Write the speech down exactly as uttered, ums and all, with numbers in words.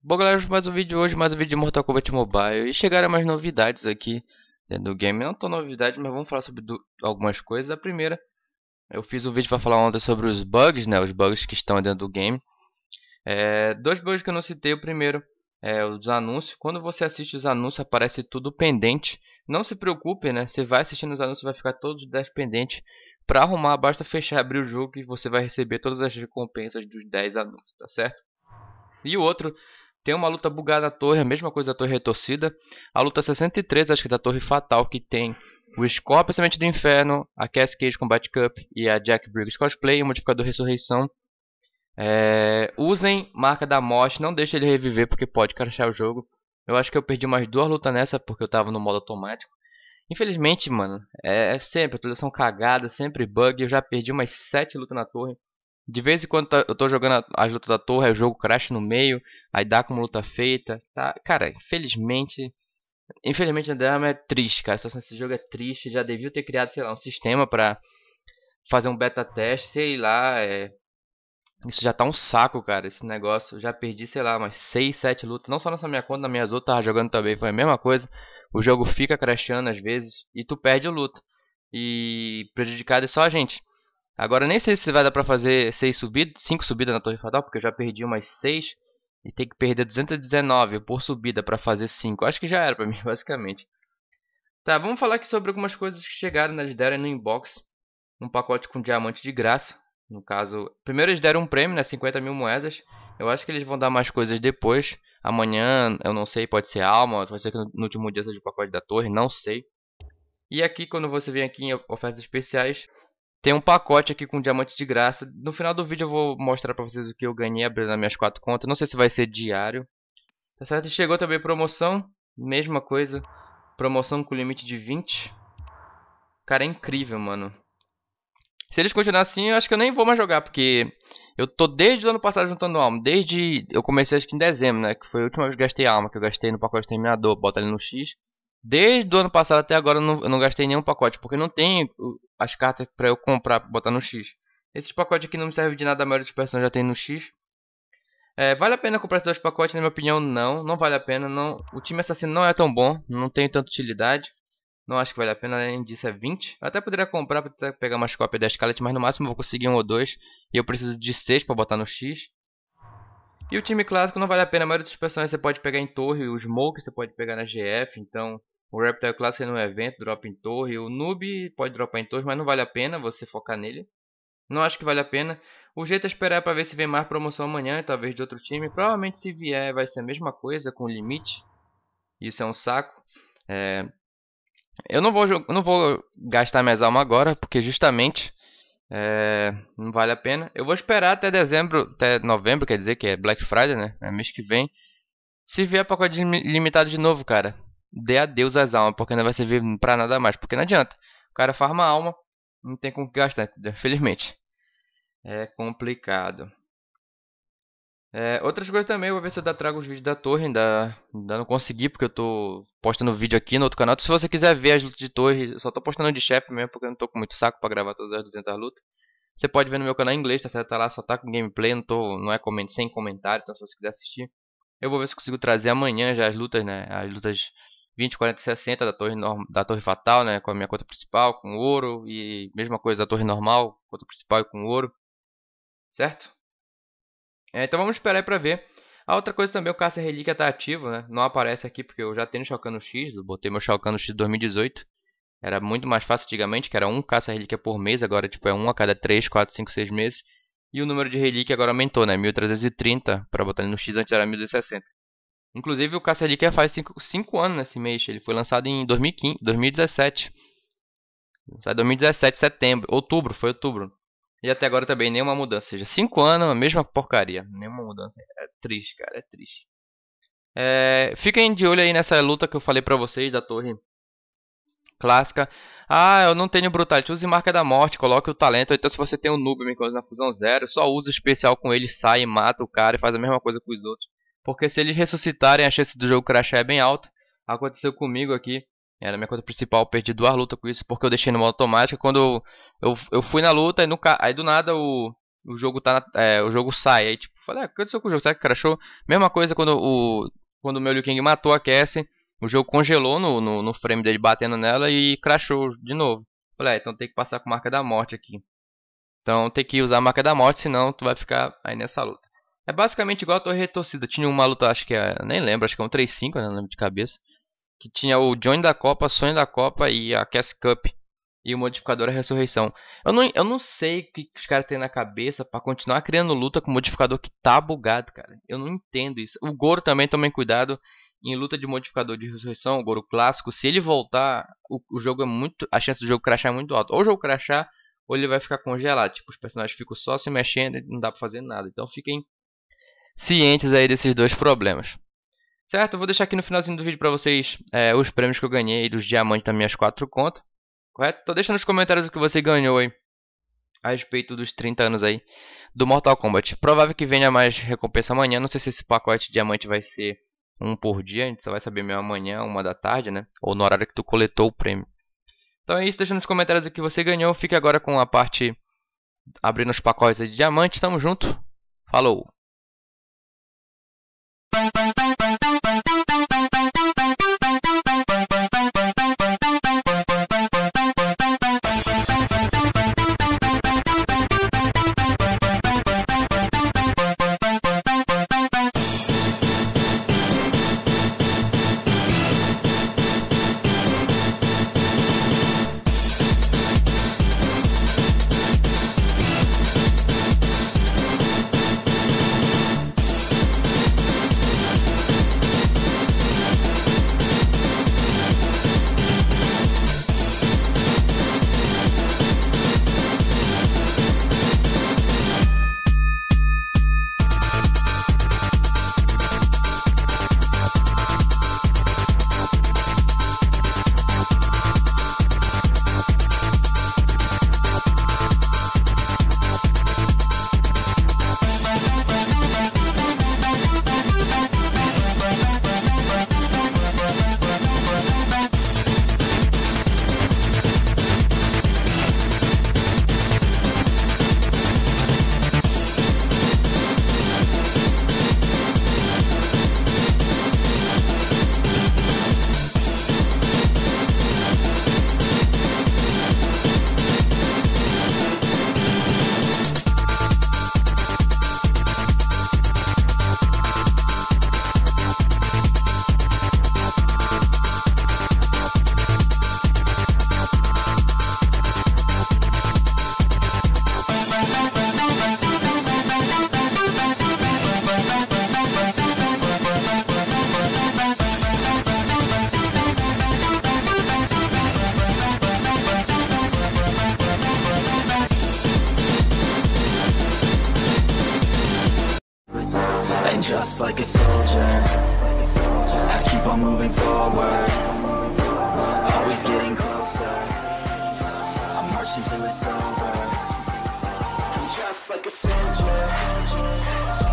Bom, galera, mais um vídeo hoje, mais um vídeo de Mortal Kombat Mobile. E chegaram mais novidades aqui dentro do game. Não tão novidades, mas vamos falar sobre do, algumas coisas. A primeira, eu fiz um vídeo para falar ontem sobre os bugs, né? Os bugs que estão dentro do game. É, dois bugs que eu não citei. O primeiro é os anúncios. Quando você assiste os anúncios, aparece tudo pendente. Não se preocupe, né? Você vai assistindo os anúncios, vai ficar todos os dez pendentes. Para arrumar, basta fechar, abrir o jogo e você vai receber todas as recompensas dos dez anúncios, tá certo? E o outro, tem uma luta bugada na torre, a mesma coisa da torre retorcida. A luta sessenta e três, acho que é da torre fatal, que tem o Scorpion, Semente do Inferno, a Cascade Combat Cup e a Jack Briggs Cosplay, o modificador Ressurreição. É... Usem Marca da Morte, não deixe ele reviver porque pode crashar o jogo. Eu acho que eu perdi mais duas lutas nessa porque eu tava no modo automático. Infelizmente, mano, é sempre atualização cagada, sempre bug. Eu já perdi umas sete lutas na torre. De vez em quando eu tô jogando as lutas da torre, aí o jogo crash no meio, aí dá como luta feita, tá? Cara, infelizmente, infelizmente André é triste, cara. A situação desse jogo é triste. Já devia ter criado, sei lá, um sistema pra fazer um beta teste, sei lá. É... Isso já tá um saco, cara, esse negócio. Eu já perdi, sei lá, umas seis, sete lutas. Não só nessa minha conta, nas minhas outras, tava jogando também, foi a mesma coisa. O jogo fica crashando às vezes e tu perde a luta. E prejudicado é só a gente. Agora nem sei se vai dar pra fazer seis subidas, cinco subidas na torre fatal, porque eu já perdi umas seis e tem que perder duzentos e dezenove por subida pra fazer cinco. Acho que já era pra mim, basicamente. Tá, vamos falar aqui sobre algumas coisas que chegaram, né? Eles deram no inbox um pacote com diamante de graça. No caso, primeiro eles deram um prêmio, né? cinquenta mil moedas. Eu acho que eles vão dar mais coisas depois. Amanhã, eu não sei, pode ser alma, pode ser que no último dia seja o pacote da torre, não sei. E aqui, quando você vem aqui em ofertas especiais, tem um pacote aqui com diamante de graça. No final do vídeo eu vou mostrar pra vocês o que eu ganhei abrindo nas minhas quatro contas. Não sei se vai ser diário. Tá certo? E chegou também promoção. Mesma coisa. Promoção com limite de vinte. Cara, é incrível, mano. Se eles continuarem assim, eu acho que eu nem vou mais jogar. Porque eu tô desde o ano passado juntando alma. Desde... Eu comecei acho que em dezembro, né? Que foi a última vez que eu gastei alma. Que eu gastei no pacote terminador. Bota ali no X. Desde o ano passado até agora eu não, eu não gastei nenhum pacote. Porque não tem as cartas pra eu comprar, pra botar no X. Esses pacotes aqui não me servem de nada, a maioria das pessoas já tem no X. É, vale a pena comprar esses dois pacotes? Na minha opinião, não. Não vale a pena. Não. O time assassino não é tão bom. Não tem tanta utilidade. Não acho que vale a pena. Além disso é vinte. Eu até poderia comprar pra pegar umas cópias da Scarlet, mas no máximo eu vou conseguir um ou dois. E eu preciso de seis pra botar no X. E o time clássico não vale a pena. A maioria das personagens você pode pegar em torre. O Smoke você pode pegar na G F. Então... O Reptile Clássico é no evento, dropa em torre. O Noob pode dropar em torre, mas não vale a pena você focar nele. Não acho que vale a pena. O jeito é esperar para ver se vem mais promoção amanhã, talvez de outro time. Provavelmente se vier vai ser a mesma coisa, com limite. Isso é um saco. É... Eu não vou, não vou gastar minhas almas agora, porque justamente é... não vale a pena. Eu vou esperar até dezembro, até novembro, quer dizer que é Black Friday, né? É mês que vem. Se vier pacote limitado de novo, cara, dê adeus às almas, porque não vai servir pra nada mais. Porque não adianta. O cara farma alma, não tem com o que gastar, entendeu? Felizmente. É complicado. É, outras coisas também, eu vou ver se eu trago os vídeos da torre. Ainda, ainda não consegui, porque eu tô postando vídeo aqui no outro canal. Se você quiser ver as lutas de torre, eu só tô postando de chefe mesmo, porque eu não tô com muito saco pra gravar todas as duzentas lutas. Você pode ver no meu canal em inglês, tá certo? Tá lá, só tá com gameplay, não, tô, não é coment sem comentário, então se você quiser assistir. Eu vou ver se consigo trazer amanhã já as lutas, né? As lutas vinte, quarenta e sessenta da torre, da torre fatal, né? Com a minha conta principal, com ouro. E mesma coisa da torre normal, conta principal e com ouro. Certo? É, então vamos esperar aí pra ver. A outra coisa também, o caça relíquia tá ativo, né? Não aparece aqui porque eu já tenho Shao Kahn no X. Eu botei meu Shao Kahn no X dois mil e dezoito. Era muito mais fácil antigamente, que era um caça relíquia por mês. Agora tipo é um a cada três, quatro, cinco, seis meses. E o número de relíquia agora aumentou, né? mil trezentos e trinta para botar ele no X, antes era mil duzentos e sessenta. Inclusive o Caça Relíquia faz cinco anos nesse mês. Ele foi lançado em dois mil e quinze, dois mil e dezessete. Lançado em dois mil e dezessete, setembro, outubro, foi outubro. E até agora também nenhuma mudança. Ou seja, cinco anos, a mesma porcaria. Nenhuma mudança. É triste, cara, é triste. É, fiquem de olho aí nessa luta que eu falei pra vocês da torre clássica. Ah, eu não tenho Brutality. Use Marca da Morte, coloque o talento. Então se você tem o Noob na fusão zero, só usa o especial com ele, sai, mata o cara e faz a mesma coisa com os outros. Porque se eles ressuscitarem, a chance do jogo crashar é bem alta. Aconteceu comigo aqui. É, na minha conta principal eu perdi duas lutas com isso, porque eu deixei no modo automático. Quando eu, eu, eu fui na luta, e no, aí do nada o, o jogo tá na- é, o jogo sai. Aí tipo, falei, ah, o que aconteceu com o jogo? Será que crashou? Mesma coisa quando o quando o meu Liu Kang matou a Cassie, o jogo congelou no, no, no frame dele batendo nela e crashou de novo. Falei, ah, então tem que passar com marca da morte aqui. Então tem que usar a marca da morte, senão tu vai ficar aí nessa luta. É basicamente igual a Torre Retorcida. Tinha uma luta, acho que é, nem lembro, acho que é um três cinco, né, não lembro de cabeça. Que tinha o Johnny da Copa, Sonho da Copa e a Cass Cup. E o modificador é Ressurreição. Eu não, eu não sei o que os caras têm na cabeça pra continuar criando luta com modificador que tá bugado, cara. Eu não entendo isso. O Goro também, tomem cuidado em luta de modificador de Ressurreição, o Goro clássico. Se ele voltar, o, o jogo é muito. A chance do jogo crashar é muito alta. Ou o jogo crashar, ou ele vai ficar congelado. Tipo, os personagens ficam só se mexendo e não dá pra fazer nada. Então fiquem cientes aí desses dois problemas. Certo? Eu vou deixar aqui no finalzinho do vídeo pra vocês é, os prêmios que eu ganhei dos diamantes das minhas quatro contas. Correto? Então deixa nos comentários o que você ganhou aí a respeito dos trinta anos aí do Mortal Kombat. Provável que venha mais recompensa amanhã. Não sei se esse pacote de diamante vai ser um por dia. A gente só vai saber mesmo amanhã, uma da tarde, né? Ou no horário que tu coletou o prêmio. Então é isso. Deixa nos comentários o que você ganhou. Fique agora com a parte abrindo os pacotes de diamante. Tamo junto. Falou! And just like a soldier, I keep on moving forward, always getting closer, I'm marching till it's over. I'm just like a soldier,